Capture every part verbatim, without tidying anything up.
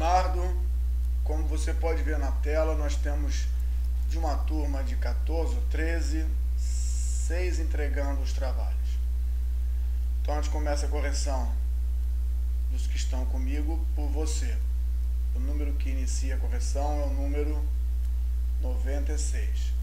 Leonardo. Como você pode ver na tela, nós temos de uma turma de quatorze ou treze, seis entregando os trabalhos. Então a gente começa a correção dos que estão comigo por você. O número que inicia a correção é o número noventa e seis.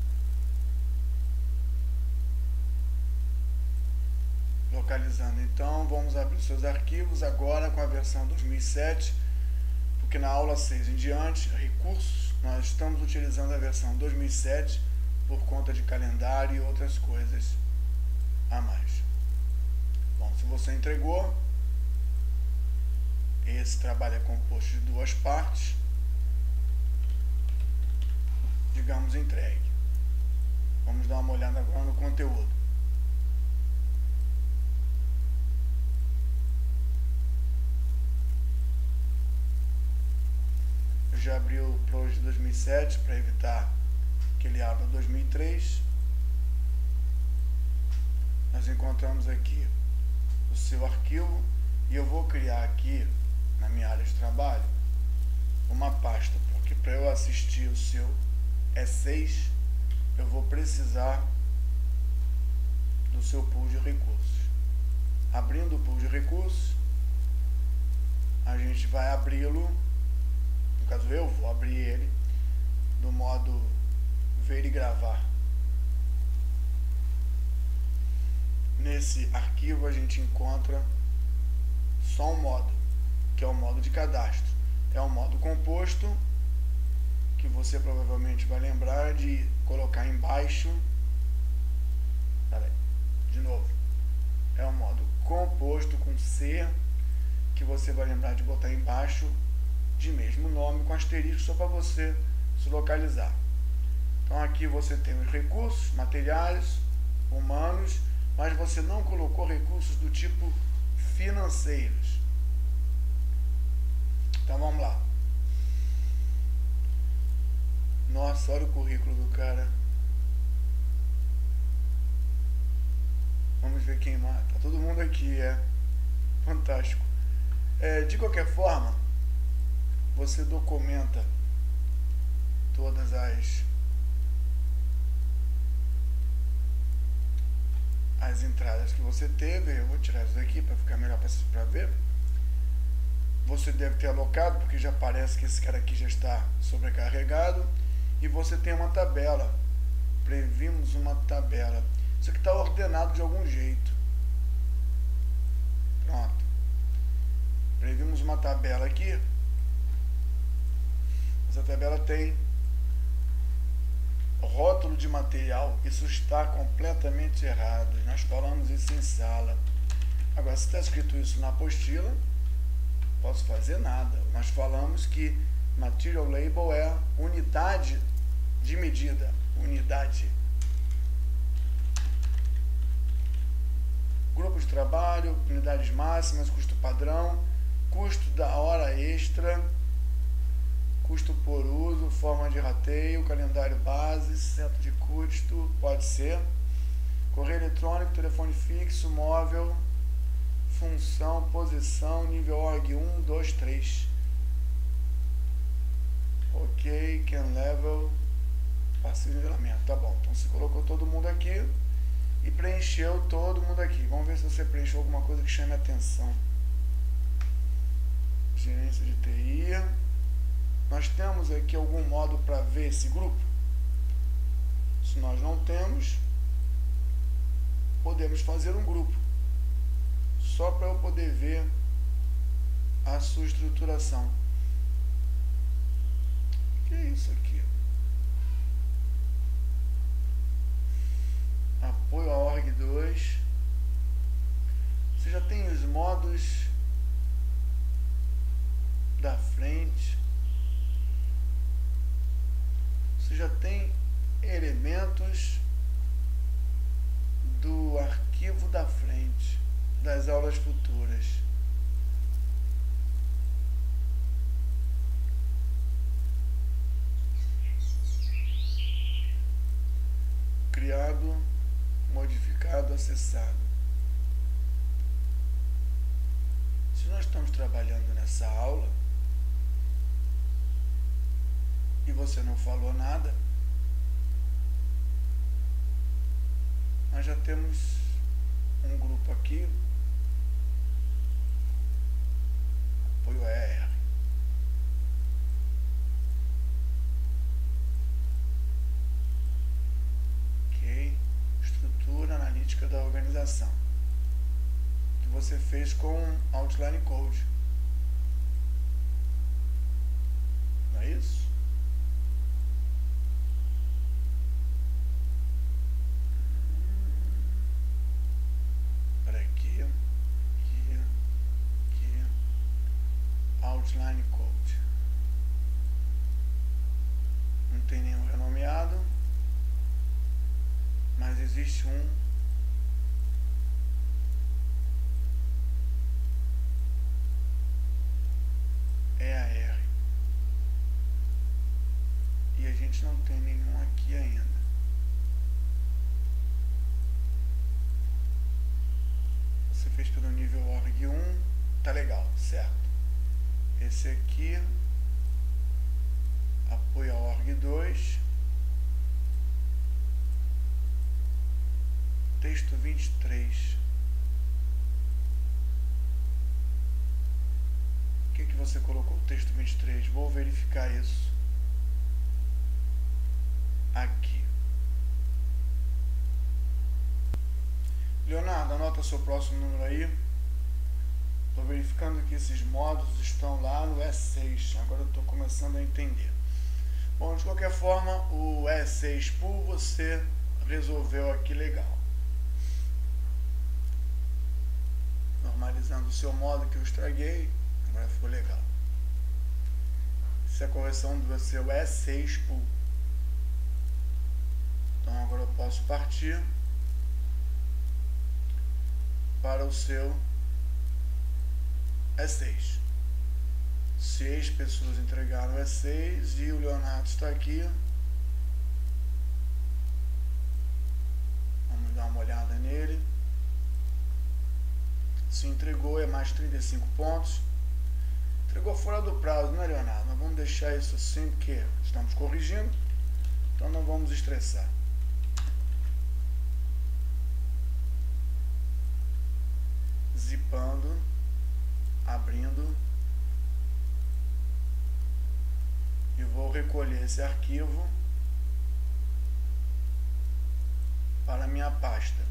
Localizando, então, vamos abrir seus arquivos agora com a versão dois mil e sete, porque na aula seis em diante, recursos, nós estamos utilizando a versão dois mil e sete por conta de calendário e outras coisas a mais. Bom, se você entregou, esse trabalho é composto de duas partes, digamos entregue. Vamos dar uma olhada agora no conteúdo. Eu já abri o Pro de dois mil e sete para evitar que ele abra dois mil e três. Nós encontramos aqui o seu arquivo e eu vou criar aqui na minha área de trabalho uma pasta, porque para eu assistir o seu E seis eu vou precisar do seu pool de recursos. Abrindo o pool de recursos, a gente vai abri-lo, no caso eu vou abrir ele do modo ver e gravar. Nesse arquivo a gente encontra só um modo, que é o modo de cadastro. É um modo composto, que você provavelmente vai lembrar de colocar embaixo. Peraí, de novo. É um modo composto com C, que você vai lembrar de botar embaixo de mesmo nome, com asterisco, só para você se localizar. Então aqui você tem os recursos materiais, humanos, mas você não colocou recursos do tipo financeiros. Então vamos lá. Nossa, olha o currículo do cara. Vamos ver quem mata. Tá todo mundo aqui, é fantástico. É, de qualquer forma, você documenta todas as as entradas que você teve. Eu vou tirar isso daqui para ficar melhor para ver. Você deve ter alocado, porque já parece que esse cara aqui já está sobrecarregado. E você tem uma tabela. Previmos uma tabela. Isso aqui está ordenado de algum jeito. Pronto. Previmos uma tabela aqui. Essa tabela tem rótulo de material. Isso está completamente errado. Nós falamos isso em sala. Agora, se está escrito isso na apostila, não posso fazer nada. Nós falamos que Material Label é unidade de medida. Unidade. Grupo de trabalho, unidades máximas, custo padrão, custo da hora extra, custo por uso, forma de rateio, calendário base, centro de custo, pode ser, correio eletrônico, telefone fixo, móvel, função, posição, nível org um, dois, três. Ok, can level, passivo de nivelamento, tá bom. Então você colocou todo mundo aqui e preencheu todo mundo aqui. Vamos ver se você preencheu alguma coisa que chame a atenção. Gerência de T I. Nós temos aqui algum modo para ver esse grupo? Se nós não temos, podemos fazer um grupo. Só para eu poder ver a sua estruturação. O que é isso aqui? Apoio a org dois. Você já tem os modos da frente. Você já tem elementos do arquivo da frente, das aulas futuras. Criado, modificado, acessado. Se nós estamos trabalhando nessa aula, e você não falou nada, nós já temos um grupo aqui, apoio E R. Ok, estrutura analítica da organização, que você fez com Outline Code, não é isso? Outline Code. Não tem nenhum renomeado, mas existe um E A R. E a gente não tem nenhum aqui ainda. Você fez pelo nível org um, tá legal, certo? Esse aqui apoia org dois, texto vinte e três. O que que você colocou o texto vinte e três? Vou verificar isso aqui. Leonardo, anota seu próximo número aí. Estou verificando que esses módulos estão lá no E seis. Agora eu estou começando a entender. Bom, de qualquer forma, o E seis Pool você resolveu aqui legal. Normalizando o seu modo que eu estraguei, agora ficou legal. Essa é a correção do seu E seis Pool. Então agora eu posso partir para o seu E seis. Seis pessoas entregaram o E seis e o Leonardo está aqui. Vamos dar uma olhada nele. Se entregou, é mais trinta e cinco pontos. Entregou fora do prazo, né, Leonardo? Mas vamos deixar isso assim porque estamos corrigindo, então não vamos estressar. Zipando, abrindo, e vou recolher esse arquivo para a minha pasta.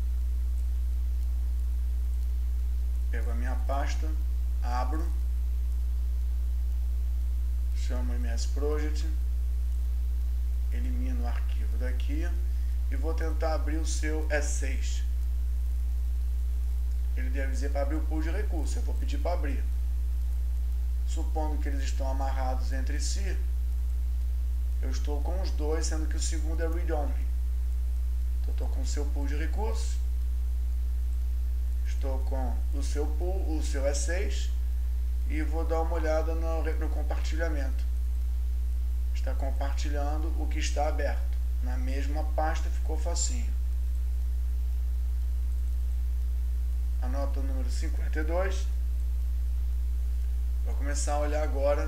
Pego a minha pasta, abro, chamo M S Project, elimino o arquivo daqui e vou tentar abrir o seu E seis. Ele deve dizer para abrir o pool de recursos, eu vou pedir para abrir. Supondo que eles estão amarrados entre si, eu estou com os dois, sendo que o segundo é read-only. Então, estou com o seu pool de recursos, estou com o seu pool, o seu E seis, e vou dar uma olhada no, no compartilhamento. Está compartilhando o que está aberto. Na mesma pasta ficou facinho. Anota o número cinquenta e dois. Vou começar a olhar agora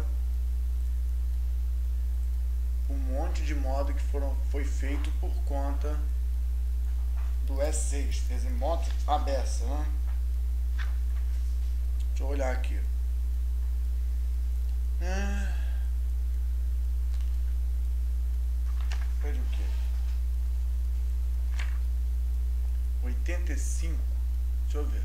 um monte de modo que foram, foi feito por conta do E seis. Fez em modo a beça, né? Deixa eu olhar aqui. Ah, foi de o quê? oitenta e cinco. Deixa eu ver.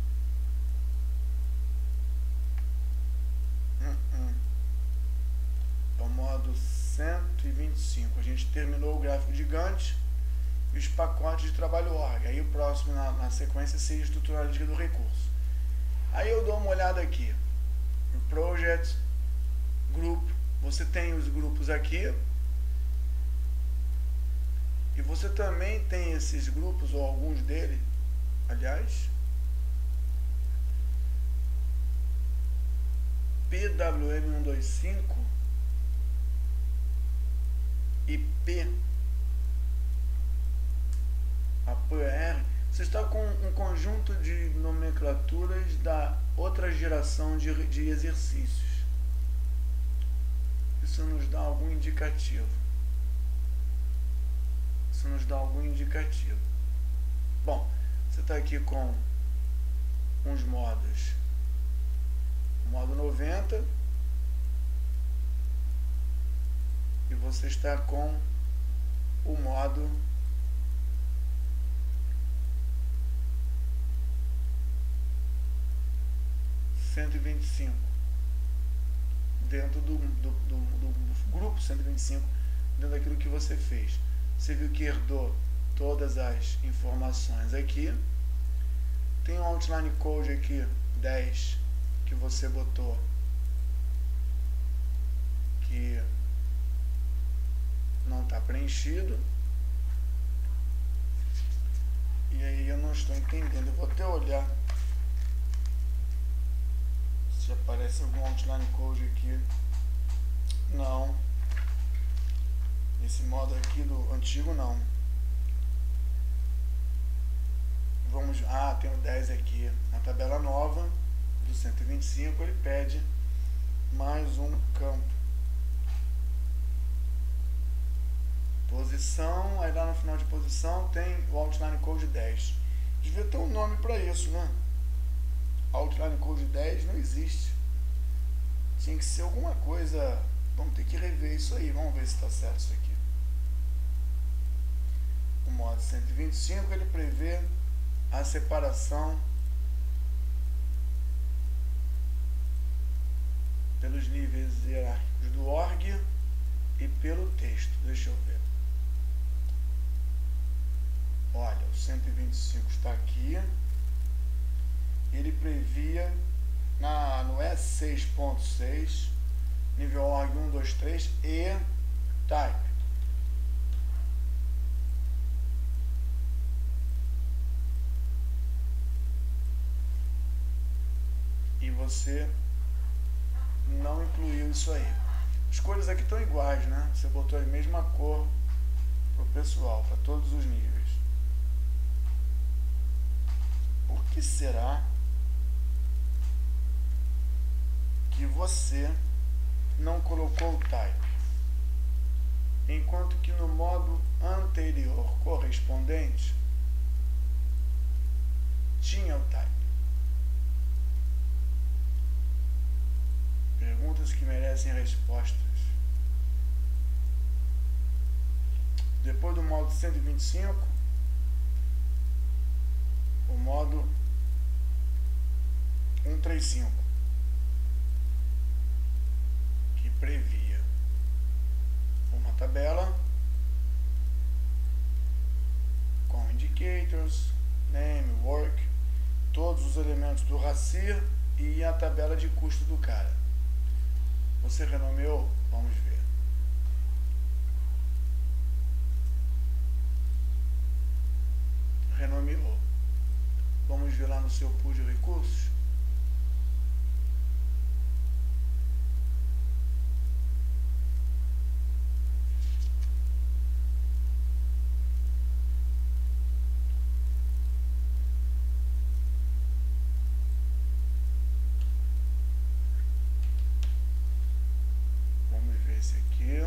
Hum, hum. É o modo cento e vinte e cinco. A gente terminou o gráfico gigante e os pacotes de trabalho org. Aí o próximo na, na sequência seria estrutura analítica do recurso. Aí eu dou uma olhada aqui. Em Project, Grupo. Você tem os grupos aqui. E você também tem esses grupos, ou alguns deles, aliás, P W M cento e vinte e cinco e P A P R, você está com um conjunto de nomenclaturas da outra geração de, de exercícios. isso nos dá algum indicativo. Isso nos dá algum indicativo. Bom, você está aqui com uns modos. O modo noventa. E você está com o modo cento e vinte e cinco. Dentro do, do, do, do grupo cento e vinte e cinco, dentro daquilo que você fez. Você viu que herdou todas as informações aqui. Tem um outline code aqui, dez, que você botou, que não está preenchido. E aí eu não estou entendendo. Eu vou até olhar se aparece algum outline code aqui. Não. Esse modo aqui do antigo não. Vamos, ah, tem o dez aqui. Na tabela nova do cento e vinte e cinco ele pede mais um campo. Posição, aí lá no final de posição tem o outline code dez. Devia ter um nome para isso, né? Outline code dez não existe. Tinha que ser alguma coisa. Vamos ter que rever isso aí. Vamos ver se está certo isso aqui. O modo cento e vinte e cinco ele prevê a separação pelos níveis hierárquicos do org e pelo texto. Deixa eu ver. Olha, o cento e vinte e cinco está aqui. Ele previa na, no S seis ponto seis, nível org um, dois, três e type. E você não incluiu isso aí. As cores aqui estão iguais, né? Você botou a mesma cor para o pessoal, para todos os níveis. Por que será que você não colocou o type, enquanto que no modo anterior correspondente tinha o type? Perguntas que merecem respostas. Depois do modo cento e vinte e cinco, o modo cento e trinta e cinco, que previa uma tabela com indicators, name, work, todos os elementos do RACIR e a tabela de custo do cara. Você renomeou? Vamos ver. Renomeou. Vamos ver lá no seu pool de recursos. Vamos ver esse aqui.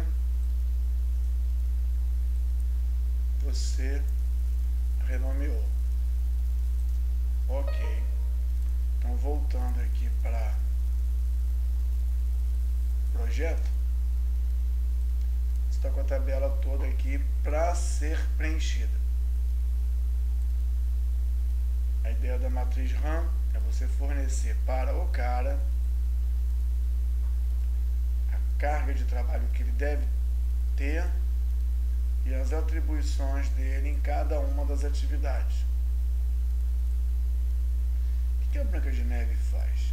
Você renomeou. Ok. Então, voltando aqui para projeto, você está com a tabela toda aqui para ser preenchida. A ideia da matriz RAM é você fornecer para o cara a carga de trabalho que ele deve ter e as atribuições dele em cada uma das atividades. O que a Branca de Neve faz?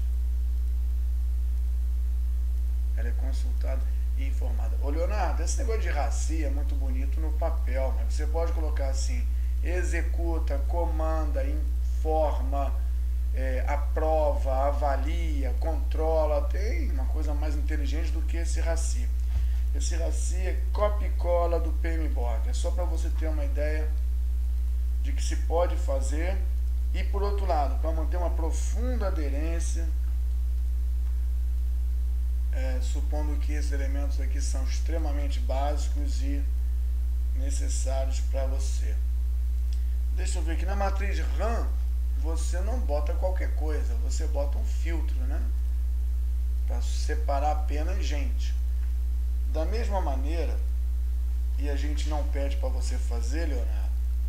Ela é consultada e informada. Ô Leonardo, esse negócio de RACIR é muito bonito no papel, mas você pode colocar assim: executa, comanda, informa, é, aprova, avalia, controla. Tem uma coisa mais inteligente do que esse RACIR. Esse RACIR é copia e cola do P M B O K. É só para você ter uma ideia de que se pode fazer. E por outro lado, para manter uma profunda aderência, é, supondo que esses elementos aqui são extremamente básicos e necessários para você. Deixa eu ver aqui, na matriz RAM, você não bota qualquer coisa, você bota um filtro, né? Para separar apenas gente. Da mesma maneira, e a gente não pede para você fazer, Leonardo,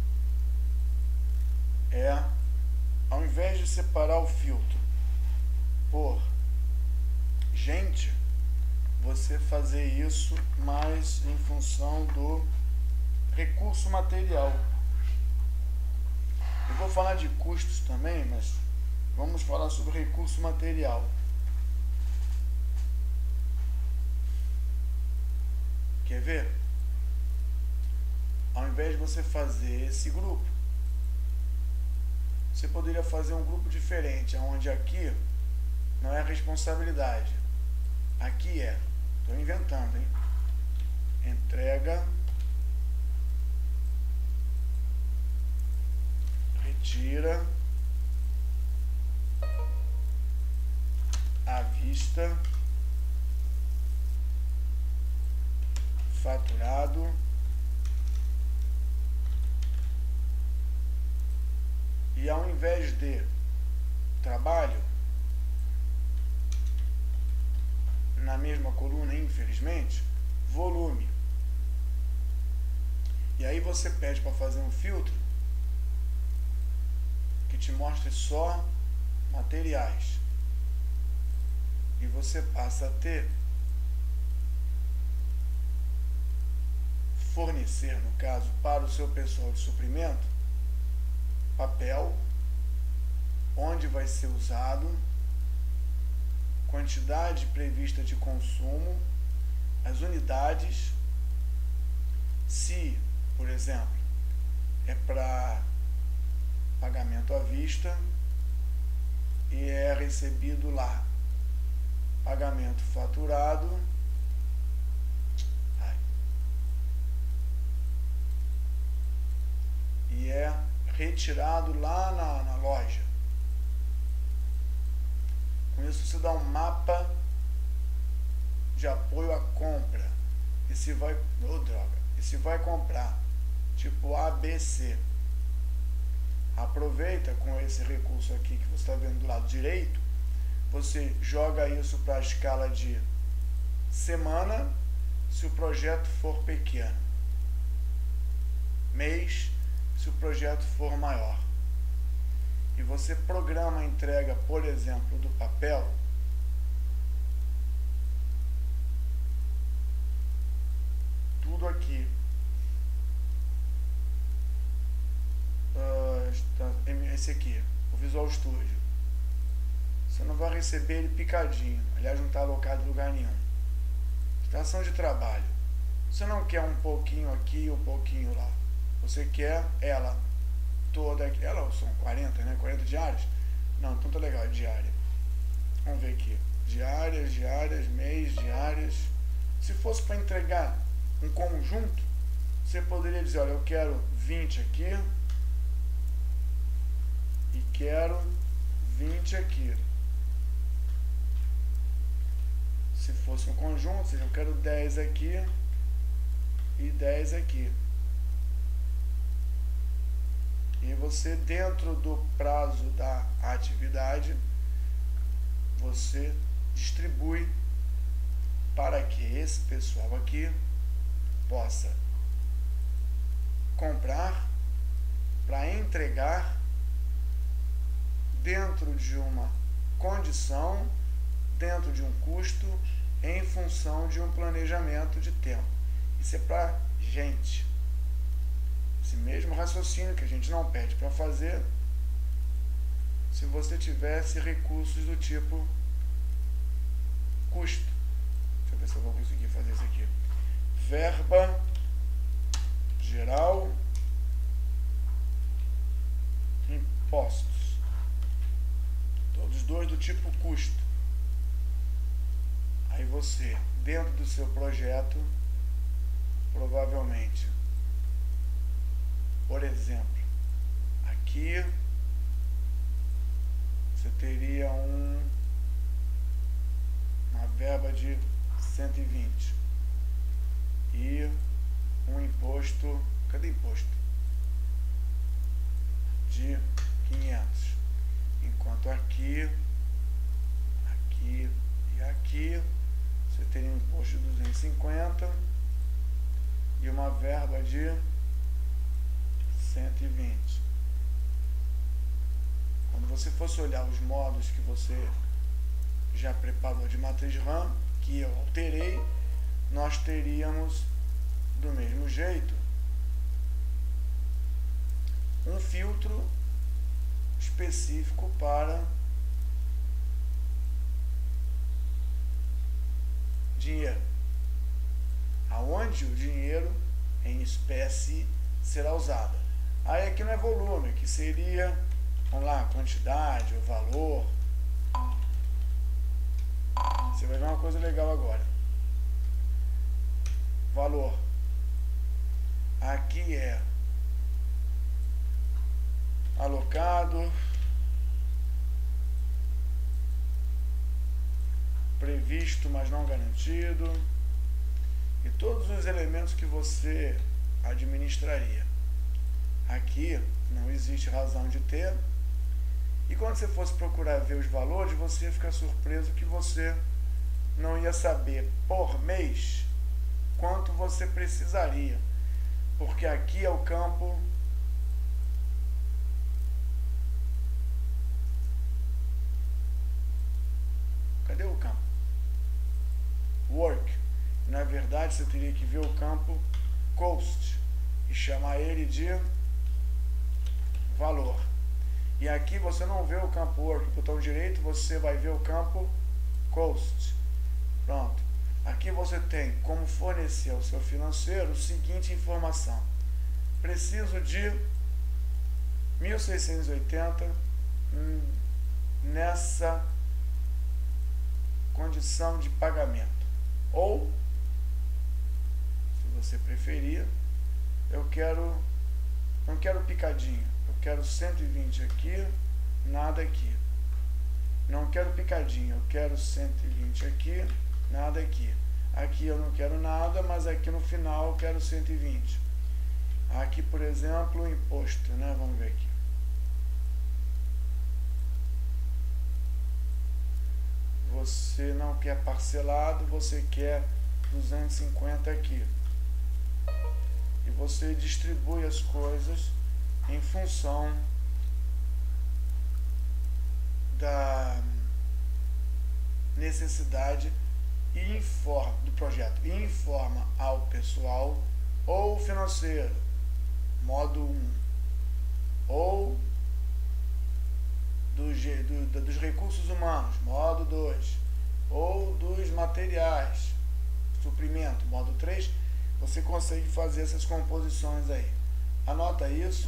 é, ao invés de separar o filtro por gente, você fazer isso mais em função do recurso material. Eu vou falar de custos também, mas vamos falar sobre recurso material. Quer ver? Ao invés de você fazer esse grupo, você poderia fazer um grupo diferente, onde aqui não é responsabilidade. Aqui é, estou inventando, hein? Entrega, retira, à vista, faturado, e ao invés de trabalho, na mesma coluna, infelizmente, volume. E aí você pede para fazer um filtro que te mostre só materiais. E você passa a ter fornecer, no caso, para o seu pessoal de suprimento, papel, onde vai ser usado, quantidade prevista de consumo, as unidades, se, por exemplo, é para pagamento à vista e é recebido lá, pagamento faturado, ai, e é retirado lá na, na loja. Com isso você dá um mapa de apoio à compra. E se vai, oh, droga, e se vai comprar tipo A, B, C, aproveita com esse recurso aqui que você está vendo do lado direito, você joga isso para a escala de semana, se o projeto for pequeno, mês, se o projeto for maior. E você programa a entrega, por exemplo, do papel, tudo aqui, uh, esse aqui, o Visual Studio, você não vai receber ele picadinho, aliás não está alocado em lugar nenhum. Estação de trabalho, você não quer um pouquinho aqui e um pouquinho lá, você quer ela toda aqui. Ela são quarenta, né? quarenta diárias? Não, então tá legal, é diária. Vamos ver aqui. Diárias, diárias, mês, diárias. Se fosse para entregar um conjunto, você poderia dizer, olha, eu quero vinte aqui e quero vinte aqui. Se fosse um conjunto, ou seja, eu quero dez aqui e dez aqui. E você, dentro do prazo da atividade, você distribui para que esse pessoal aqui possa comprar para entregar dentro de uma condição, dentro de um custo, em função de um planejamento de tempo. Isso é para gente. Esse mesmo raciocínio que a gente não pede para fazer, se você tivesse recursos do tipo custo. Deixa eu ver se eu vou conseguir fazer isso aqui. Verba geral, impostos. Todos dois do tipo custo. Aí você, dentro do seu projeto, provavelmente, por exemplo, aqui você teria um, uma verba de cento e vinte. E um imposto, cadê imposto? De quinhentos. Enquanto aqui, aqui e aqui, você teria um imposto de duzentos e cinquenta e uma verba de cento e vinte. Quando você fosse olhar os modos que você já preparou de matriz RAM, que eu alterei, nós teríamos do mesmo jeito um filtro específico para dinheiro, aonde o dinheiro em espécie será usado. Aí aqui não é volume, que seria, vamos lá, quantidade, o valor. Você vai ver uma coisa legal agora. Valor. Aqui é alocado, previsto, mas não garantido, e todos os elementos que você administraria. Aqui não existe razão de ter, e quando você fosse procurar ver os valores, você ia ficar surpreso que você não ia saber por mês quanto você precisaria, porque aqui é o campo cadê o campo? Work. Na verdade, você teria que ver o campo Cost e chamar ele de valor. E aqui você não vê o campo Work, botão direito, você vai ver o campo Cost. Pronto. Aqui você tem como fornecer ao seu financeiro a seguinte informação: preciso de mil seiscentos e oitenta hum, nessa condição de pagamento. Ou, se você preferir, eu quero, não quero picadinho, eu quero cento e vinte aqui, nada aqui. Não quero picadinho, eu quero cento e vinte aqui, nada aqui. Aqui eu não quero nada, mas aqui no final eu quero cento e vinte. Aqui, por exemplo, o imposto, né? Vamos ver aqui. Você não quer parcelado, você quer duzentos e cinquenta aqui. E você distribui as coisas em função da necessidade e informa, do projeto, e informa ao pessoal ou financeiro, modo um, ou do, do, dos recursos humanos, modo dois, ou dos materiais, suprimento, modo três, você consegue fazer essas composições aí. Anota isso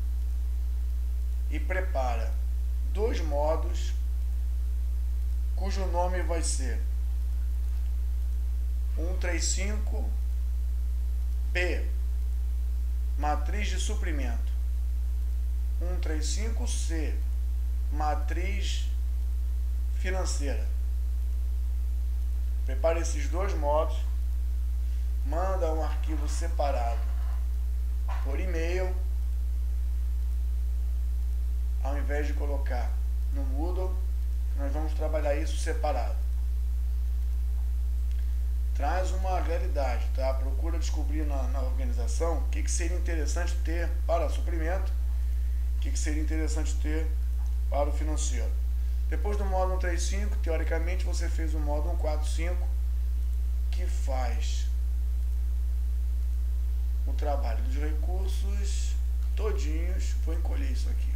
e prepara dois modos cujo nome vai ser cento e trinta e cinco P, matriz de suprimento, cento e trinta e cinco C, matriz financeira. Prepare esses dois modos, manda um arquivo separado por e-mail, ao invés de colocar no Moodle. Nós vamos trabalhar isso separado. Traz uma realidade, tá? Procura descobrir na, na organização o que, que seria interessante ter para suprimento, o que, que seria interessante ter para o financeiro. Depois do módulo cento e trinta e cinco, teoricamente você fez o módulo cento e quarenta e cinco, que faz o trabalho dos recursos todinhos. Vou encolher isso aqui.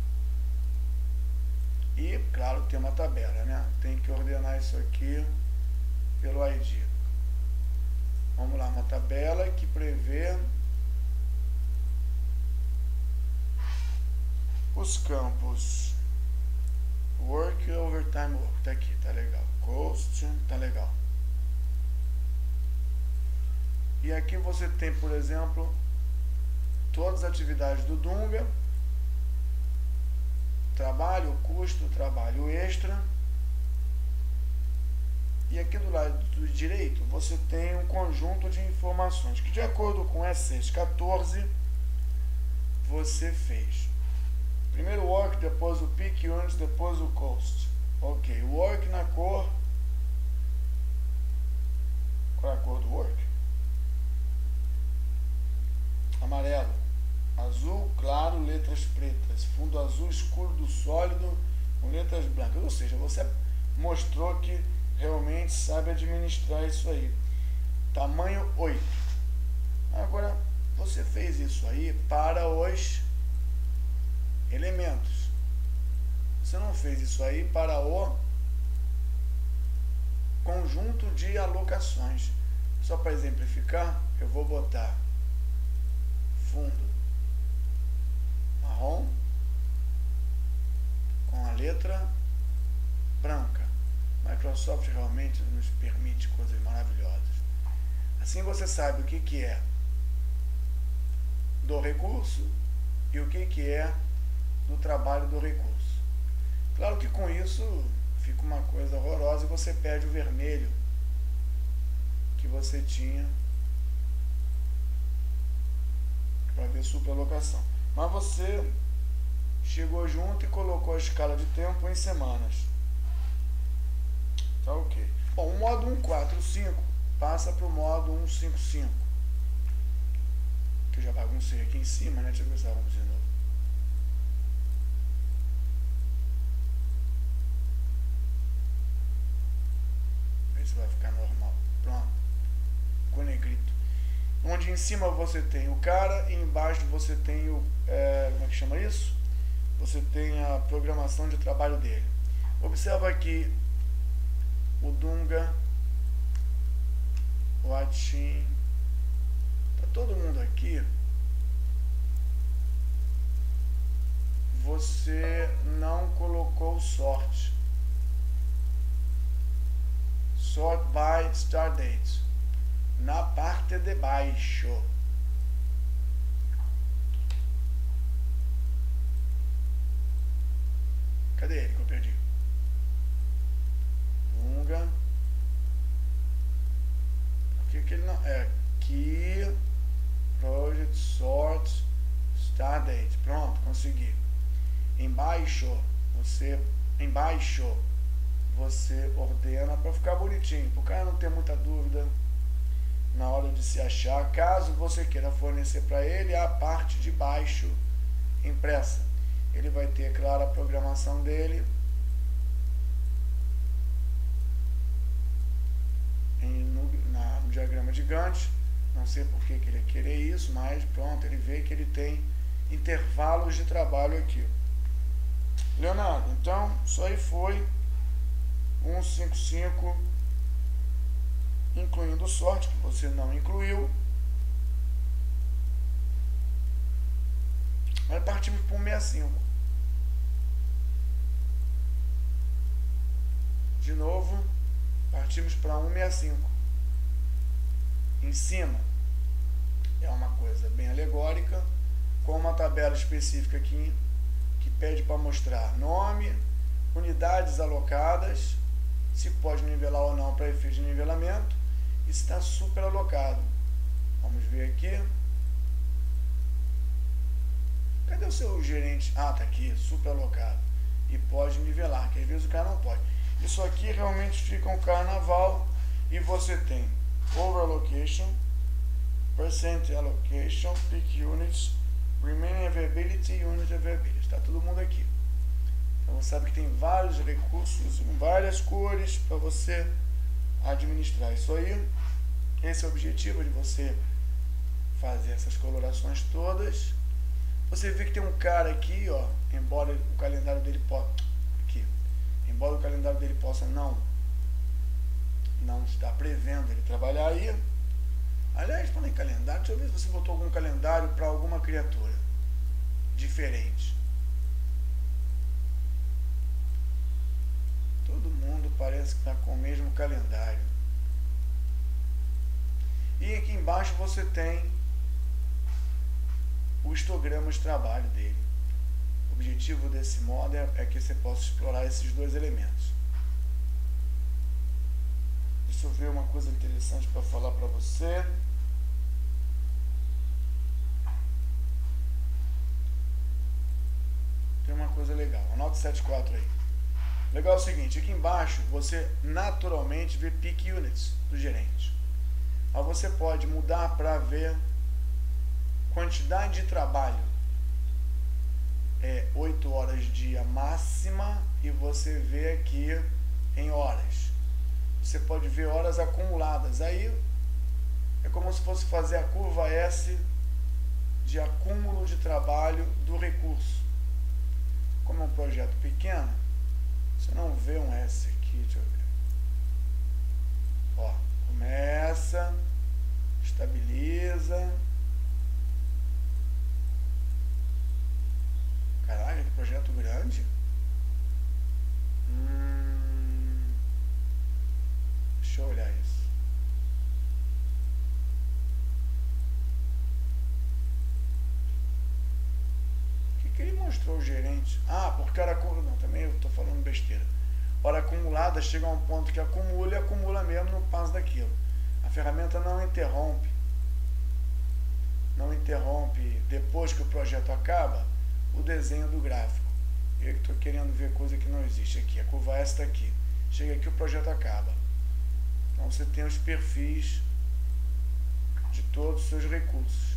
E, claro, tem uma tabela, né? Tem que ordenar isso aqui pelo I D. Vamos lá, uma tabela que prevê os campos Work, Overtime Work, tá aqui, tá legal. Cost, tá legal. E aqui você tem, por exemplo, todas as atividades do Dunga, trabalho, custo, trabalho extra, E aqui do lado do direito, você tem um conjunto de informações que, de acordo com S seis quatorze, você fez. Primeiro o work, depois o peak units, depois o cost. Ok, o work na cor. Qual é a cor do work? Amarelo. Azul claro, letras pretas. Fundo azul escuro do sólido com letras brancas. Ou seja, você mostrou que realmente sabe administrar isso aí. Tamanho oito. Agora, você fez isso aí para os elementos. Você não fez isso aí para o conjunto de alocações. Só para exemplificar, eu vou botar fundo marrom com a letra branca. Microsoft realmente nos permite coisas maravilhosas. Assim você sabe o que, que é do recurso e o que, que é do trabalho do recurso. Claro que com isso fica uma coisa horrorosa e você perde o vermelho que você tinha para ver superalocação. Mas você chegou junto e colocou a escala de tempo em semanas. Tá ok. Bom, o modo cento e quarenta e cinco passa para o modo cento e cinquenta e cinco. Que eu já baguncei aqui em cima, né? Deixa eu ver se vamos de novo. Ver se vai ficar normal. Pronto. Com negrito. Onde em cima você tem o cara e embaixo você tem o... É, como é que chama isso? Você tem a programação de trabalho dele. Observa aqui o Dunga, o Atin, tá todo mundo aqui. Você não colocou sort. Sort by start date. Na parte de baixo. Cadê ele que eu perdi? Dunga. Por que que ele não... É aqui. Project sort start date. Pronto, consegui. Embaixo, você... Embaixo, você ordena para ficar bonitinho. Para o cara não ter muita dúvida na hora de se achar. Caso você queira fornecer para ele a parte de baixo impressa. Ele vai ter, claro, a programação dele em, no, na, no diagrama de Gantt. Não sei por que, que ele ia querer isso, mas pronto, ele vê que ele tem intervalos de trabalho aqui. Leonardo, então, isso aí foi cento e cinquenta e cinco, incluindo sorte, que você não incluiu. Aí partimos para o cento e sessenta e cinco. De novo, partimos para cento e sessenta e cinco. Em cima é uma coisa bem alegórica, com uma tabela específica aqui, que pede para mostrar nome, unidades alocadas, se pode nivelar ou não para efeito de nivelamento, e está super alocado. Vamos ver aqui. Cadê o seu gerente? Ah, tá aqui, super alocado. E pode nivelar, que às vezes o cara não pode. Isso aqui realmente fica um carnaval e você tem over allocation, percent allocation, peak units, remaining availability, unit availability. Está todo mundo aqui. Então você sabe que tem vários recursos em várias cores para você administrar isso aí. Esse é o objetivo de você fazer essas colorações todas. Você vê que tem um cara aqui, ó, embora o calendário dele possa aqui, embora o calendário dele possa não não estar prevendo ele trabalhar aí. Aliás, falando em calendário, deixa eu ver se você botou algum calendário para alguma criatura diferente. Todo mundo parece que está com o mesmo calendário. E aqui embaixo você tem o histograma de trabalho dele. O objetivo desse modo é, é que você possa explorar esses dois elementos. Deixa eu ver uma coisa interessante para falar para você. Tem uma coisa legal, anota sete quatro aí. Legal é o seguinte, aqui embaixo você naturalmente vê Peak Units do gerente. Mas você pode mudar para ver quantidade de trabalho. É oito horas dia máxima e você vê aqui em horas. Você pode ver horas acumuladas. Aí é como se fosse fazer a curva S de acúmulo de trabalho do recurso. Como é um projeto pequeno, você não vê um S aqui, deixa eu ver. Ó, começa, estabiliza. Caralho, que projeto grande. Hum, deixa eu olhar isso. O que, que ele mostrou o gerente? Ah, porque era acumulada. Não, também eu estou falando besteira. Hora acumulada chega a um ponto que acumula e acumula mesmo, não passa daquilo. A ferramenta não interrompe. Não interrompe depois que o projeto acaba o desenho do gráfico. Eu estou querendo ver coisa que não existe aqui. A curva S está aqui. Chega aqui, o projeto acaba. Então você tem os perfis de todos os seus recursos.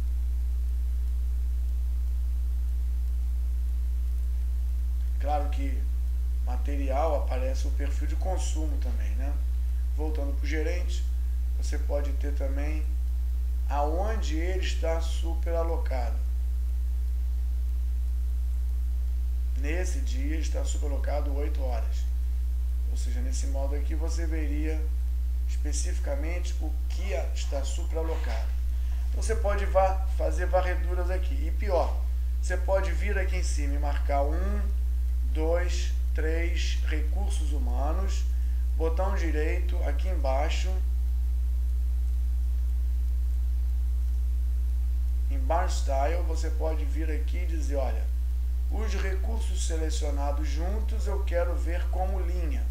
Claro que material aparece o perfil de consumo também, né? Voltando para o gerente, você pode ter também aonde ele está super alocado. Nesse dia ele está superalocado oito horas. Ou seja, nesse modo aqui você veria especificamente o que está superalocado. Então você pode fazer varreduras aqui. E pior, você pode vir aqui em cima e marcar um, dois, três recursos humanos, botão direito aqui embaixo, em Bar Style, você pode vir aqui e dizer, olha, os recursos selecionados juntos eu quero ver como linha.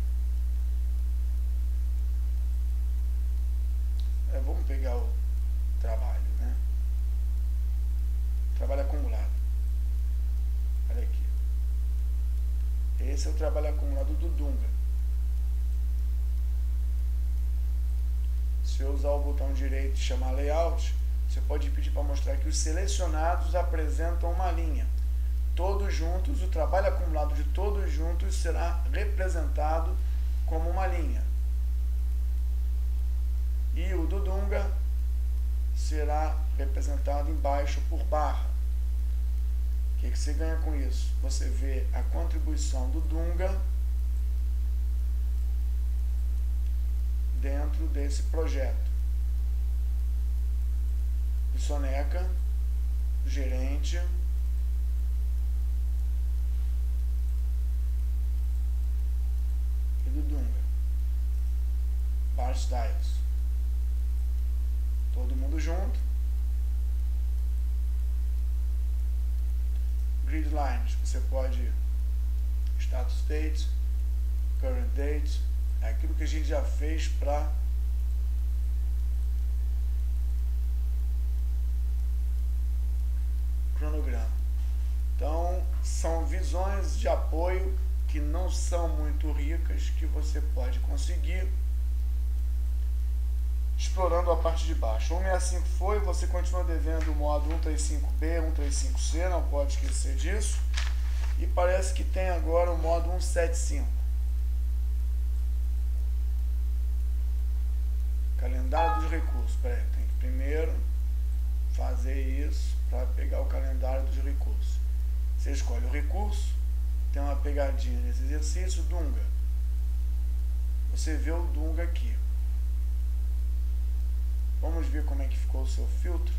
É, vamos pegar o trabalho, né? Trabalho acumulado. Olha aqui. Esse é o trabalho acumulado do Dunga. Se eu usar o botão direito e chamar Layout, você pode pedir para mostrar que os selecionados apresentam uma linha. Todos juntos, o trabalho acumulado de todos juntos será representado como uma linha. E o do Dunga será representado embaixo por barra. O que, que você ganha com isso? Você vê a contribuição do Dunga dentro desse projeto. Do Soneca, do gerente, e do Dunga. Bar Styles. Todo mundo junto. Grid lines, você pode status date, current date, é aquilo que a gente já fez para cronograma. Então, são visões de apoio que não são muito ricas, que você pode conseguir explorando a parte de baixo. cento e sessenta e cinco foi, você continua devendo o modo cento e trinta e cinco B, cento e trinta e cinco C, não pode esquecer disso. E parece que tem agora o modo cento e setenta e cinco. Calendário dos recursos. Peraí, tem que primeiro fazer isso para pegar o calendário dos recursos. Você escolhe o recurso, tem uma pegadinha nesse exercício, Dunga. Você vê o Dunga aqui. Vamos ver como é que ficou o seu filtro.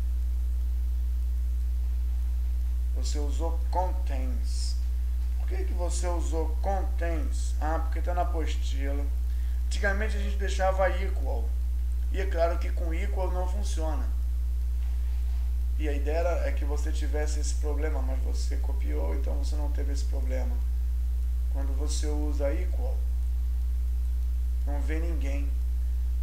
Você usou Contains. Por que que você usou Contains? Ah, porque está na apostila. Antigamente a gente deixava equal. E é claro que com equal não funciona. E a ideia era, é que você tivesse esse problema, mas você copiou, então você não teve esse problema. Quando você usa equal, não vê ninguém.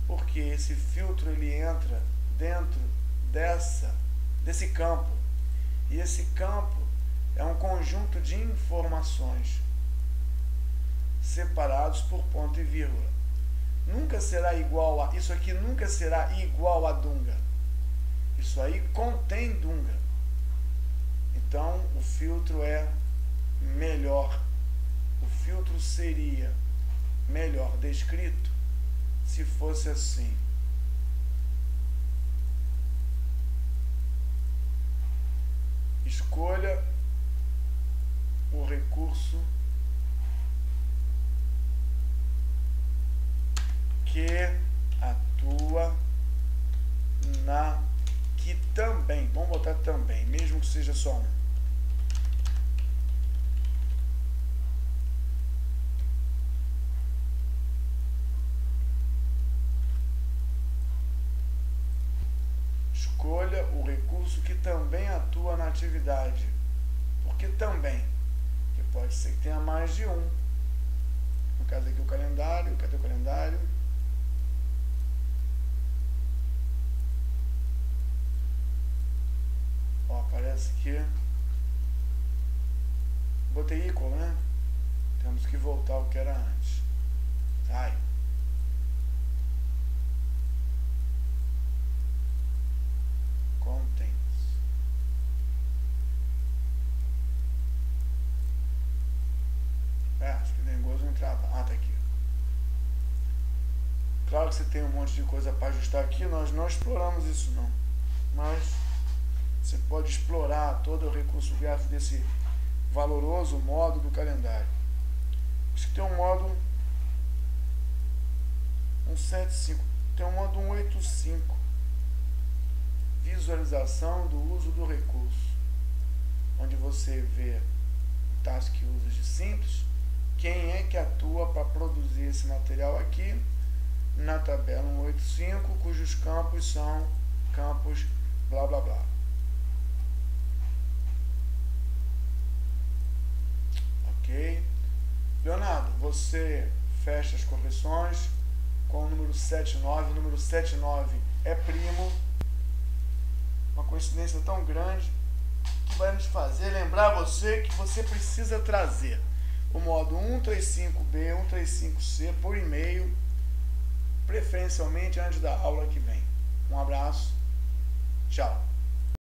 porque esse filtro ele entra dentro dessa, desse campo. E esse campo é um conjunto de informações separados por ponto e vírgula. Nunca será igual a... Isso aqui nunca será igual a Dunga. Isso aí contém Dunga. Então, o filtro é melhor. O filtro seria melhor descrito se fosse assim. Escolha o recurso que atua na que também, vamos botar também, mesmo que seja só um. Escolha o recurso que também atua na atividade. Por que também? Porque pode ser que tenha mais de um. No caso aqui o calendário, cadê o calendário? Ó, parece que... Botei equal, né? Temos que voltar ao que era antes. Sai. Contents. É, acho que Dengoso não trava. Ah, tá aqui. Claro que você tem um monte de coisa para ajustar aqui, nós não exploramos isso não. Mas você pode explorar todo o recurso gráfico desse valoroso modo do calendário. Isso tem um modo cento e setenta e cinco, tem um modo cento e oitenta e cinco. Visualização do uso do recurso, onde você vê o task usage simples, quem é que atua para produzir esse material aqui na tabela cento e oitenta e cinco, cujos campos são campos blá blá blá. Ok? Leonardo, você fecha as correções com o número setenta e nove, o número setenta e nove é primo. Uma coincidência tão grande que vai nos fazer lembrar você que você precisa trazer o modo cento e trinta e cinco B, cento e trinta e cinco C por e-mail, preferencialmente antes da aula que vem. Um abraço, tchau.